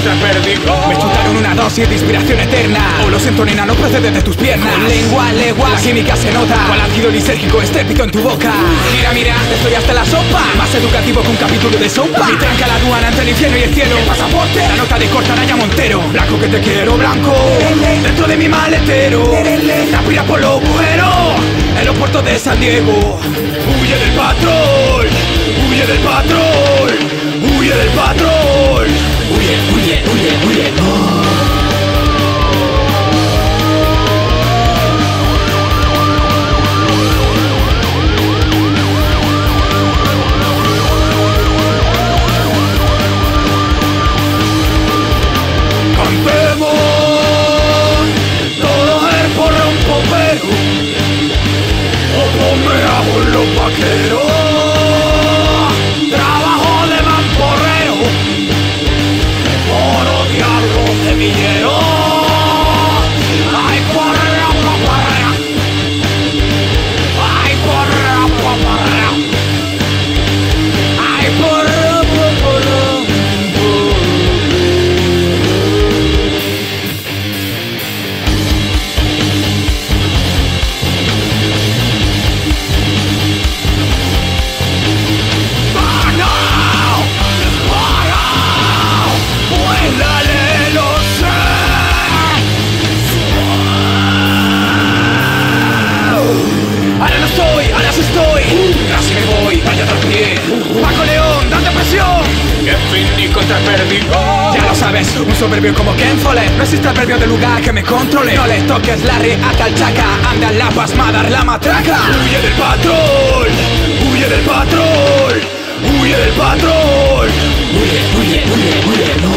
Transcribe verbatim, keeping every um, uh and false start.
contra el perdido. Me chutaron una dosis de inspiración eterna. O lo siento, nena, no procede de tus piernas. Con lengua, legua, la química se nota. Cual ácido lisérgico, estrépito en tu boca. Mira, mira, estoy hasta la sopa. Más educativo que un capítulo de sopa. Mi tranca la aduana entre el infierno y el cielo. El pasaporte, la nota de Cortanaya Montero. Blanco que te quiero, blanco. Dentro de mi maletero. Respira por los agujeros. En los puertos de San Diego. Huye del patrón. Huye del patrón. Huye del patrón. Huye, huye, huye, huye. Oh. Trabajo de mamporrero, oro diablo semillero. Ay, porra, porra. Ay, porra, porra. Ay, porra, porra. Paco León, date presión. Que Finny contra el perdido. Ya lo sabes, un soberbio como Ken Follett. No existe adverbio de lugar que me controle. No le toques la reata al chaca. Anda la pasmada, la matraca. Huye del patrón. Huye del patrón. Huye del patrón. Huye, huye, huye, huye, no.